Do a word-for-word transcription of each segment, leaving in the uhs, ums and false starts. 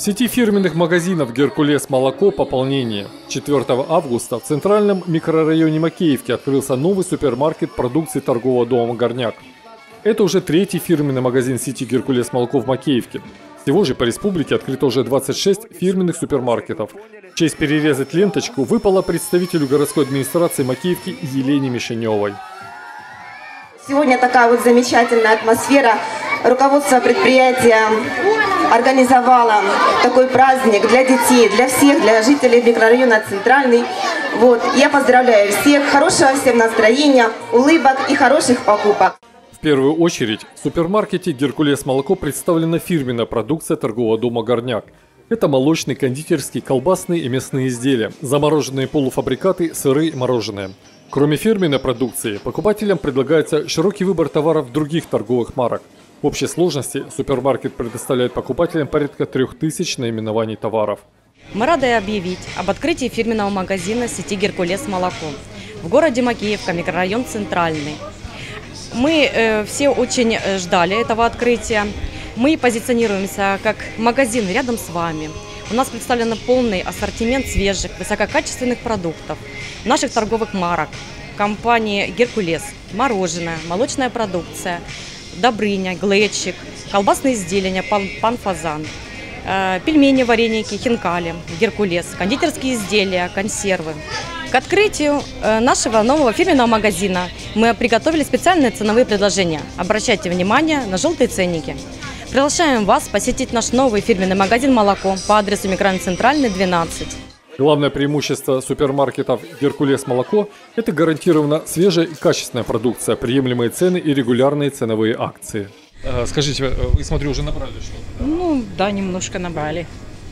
В сети фирменных магазинов «Геркулес Молоко» пополнение. четвёртого августа в центральном микрорайоне Макеевки открылся новый супермаркет продукции торгового дома «Горняк». Это уже третий фирменный магазин сети «Геркулес Молоко» в Макеевке. Всего же по республике открыто уже двадцать шесть фирменных супермаркетов. В честь перерезать ленточку выпало представителю городской администрации Макеевки Елене Мишеневой. Сегодня такая вот замечательная атмосфера. Руководство предприятия организовало такой праздник для детей, для всех, для жителей микрорайона Центральный. Вот. Я поздравляю всех, хорошего всем настроения, улыбок и хороших покупок. В первую очередь в супермаркете «Геркулес Молоко» представлена фирменная продукция торгового дома «Горняк». Это молочные, кондитерские, колбасные и мясные изделия, замороженные полуфабрикаты, сыры и мороженое. Кроме фирменной продукции, покупателям предлагается широкий выбор товаров других торговых марок. В общей сложности супермаркет предоставляет покупателям порядка трех тысяч наименований товаров. Мы рады объявить об открытии фирменного магазина сети «Геркулес Молоко» в городе Макеевка, микрорайон Центральный. Мы э, все очень ждали этого открытия. Мы позиционируемся как магазин рядом с вами. У нас представлен полный ассортимент свежих, высококачественных продуктов, наших торговых марок, компании «Геркулес», мороженое, молочная продукция, Добрыня, Глечик, колбасные изделия, пан, пан Фазан, э, пельмени, вареники, хинкали, Геркулес, кондитерские изделия, консервы. К открытию э, нашего нового фирменного магазина мы приготовили специальные ценовые предложения. Обращайте внимание на желтые ценники. Приглашаем вас посетить наш новый фирменный магазин «Молоко» по адресу микрорайон Центральный, двенадцать. Главное преимущество супермаркетов «Геркулес Молоко» – это гарантированно свежая и качественная продукция, приемлемые цены и регулярные ценовые акции. Скажите, вы, смотрю, уже набрали что-то? Ну, да, немножко набрали.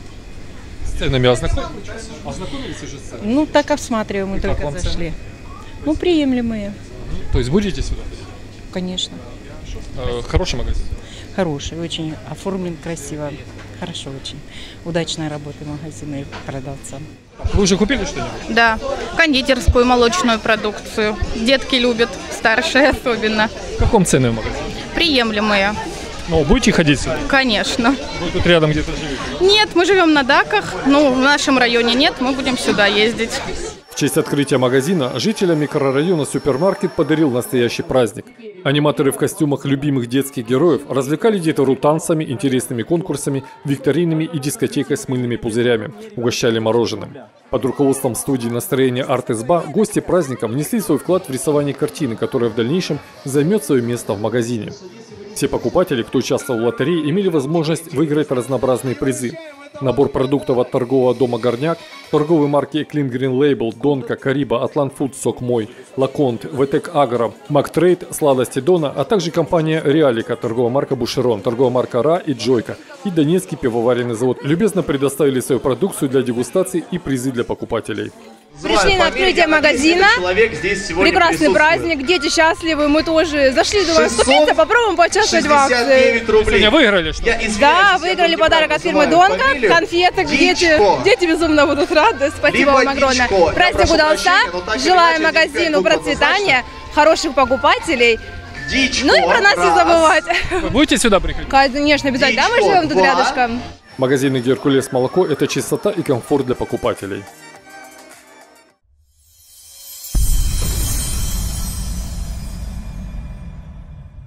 С ценами ознакомились? Ознакомились уже с ценами? Ну, так осматриваем, мы и только зашли. Цены? Ну, приемлемые. То есть будете сюда? Конечно. Хорошо. Хороший магазин? Хороший, очень оформлен красиво. Хорошо очень. Удачная работа магазина и продавца. Вы уже купили что-нибудь? Да, кондитерскую, молочную продукцию. Детки любят, старшие особенно. В каком цене в магазине? Приемлемые. Ну, будете ходить сюда? Конечно. Вы тут рядом где-то живете? Да? Нет, мы живем на даках. Ну, в нашем районе нет, мы будем сюда ездить. В честь открытия магазина жителям микрорайона супермаркет подарил настоящий праздник. Аниматоры в костюмах любимых детских героев развлекали детвору танцами, интересными конкурсами, викторинами и дискотекой с мыльными пузырями, угощали мороженым. Под руководством студии настроения «Арт-изба» гости праздника внесли свой вклад в рисование картины, которая в дальнейшем займет свое место в магазине. Все покупатели, кто участвовал в лотерее, имели возможность выиграть разнообразные призы. Набор продуктов от торгового дома «Горняк», торговые марки Clean Green Label, Донка, Кариба, Атлант Фуд, Сок Мой, Лаконт, Ветек Агро, Мактрейд, Сладости Дона, а также компания Реалика, торговая марка Бушерон, торговая марка Ра и Джойка и Донецкий пивоваренный завод любезно предоставили свою продукцию для дегустации и призы для покупателей. Пришли на открытие магазина, прекрасный праздник, дети счастливы, мы тоже зашли, думаем, вступиться, попробуем поучаствовать в акции. Сегодня выиграли что? Да, выиграли подарок от фирмы Донка, конфеты, дети, дети безумно будут рады, спасибо вам огромное. Праздник удался, желаем магазину процветания, хороших покупателей, ну и про нас не забывать. Вы будете сюда приходить? Конечно, обязательно, да, мы живем тут рядышком. Магазины «Геркулес Молоко» – это чистота и комфорт для покупателей.